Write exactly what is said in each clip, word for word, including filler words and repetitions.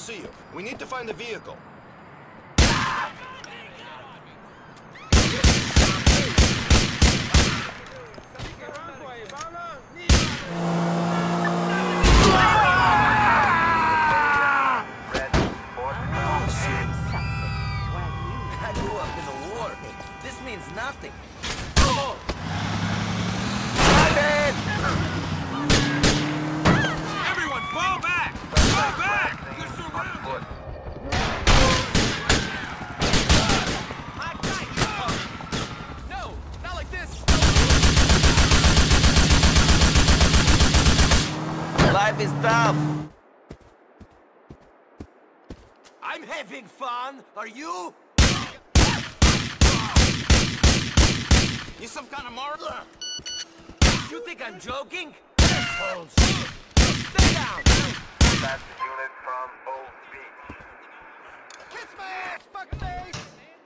see you. We need to find the vehicle. I grew up in the war. This means nothing. Everyone, fall back! Fall back! You're surrounded! No, not like this! Life is tough. I'm having fun. Are you? You some kind of martyr? You think I'm joking? Assholes. Stay down. That's the unit from Old Beach. Kiss my ass, fuckface!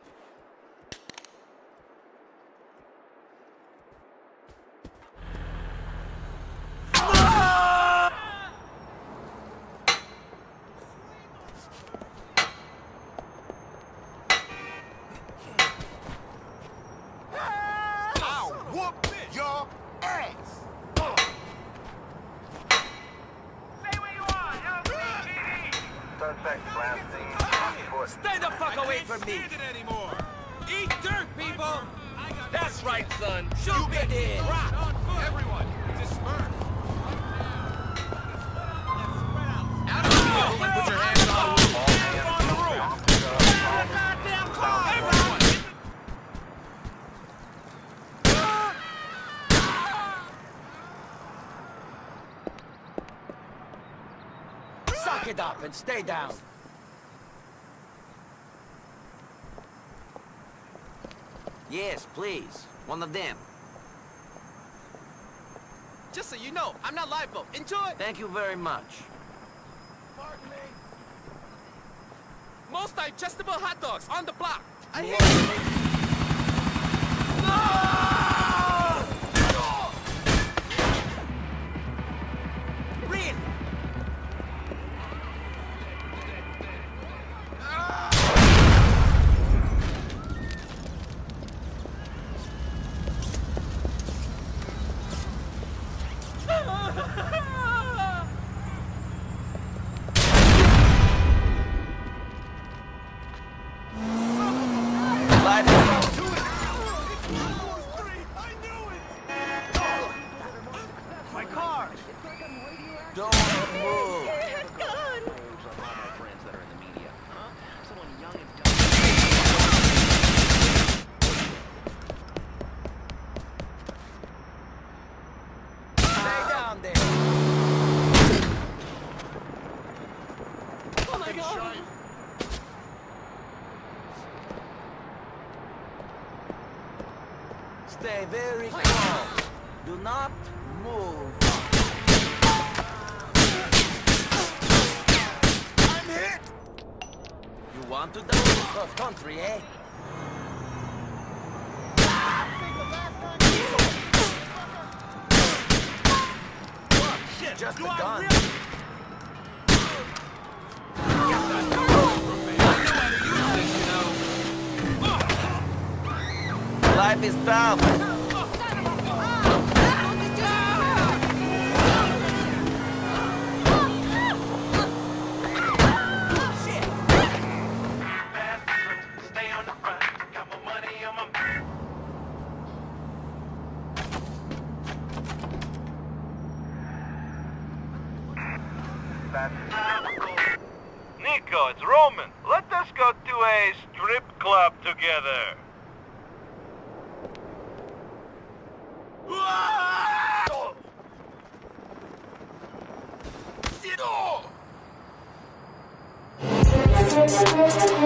Suspect blasting. Stay the fuck away from me! Stand it anymore! Eat dirt, people! That's right, son. You Shoot me get dead. rocked on foot! Everyone, disperse! Out of the field and put your hands on the roof! Hands on the roof! Goddamn car! Everyone! Suck it up and stay down. Yes, please. One of them. Just so you know, I'm not liable. Enjoy! Thank you very much. Pardon me. Most digestible hot dogs on the block. I hear you. Really? My car! Don't move. Stay down there. Oh my God! Stay very calm. Do not move. I'm hit! You want to die cross country, eh? Shit! Just Do a I gun. really- Life is tough. Stay on the front. Got my money on my... Nico, it's Roman. Let us go to a strip club together. Oh!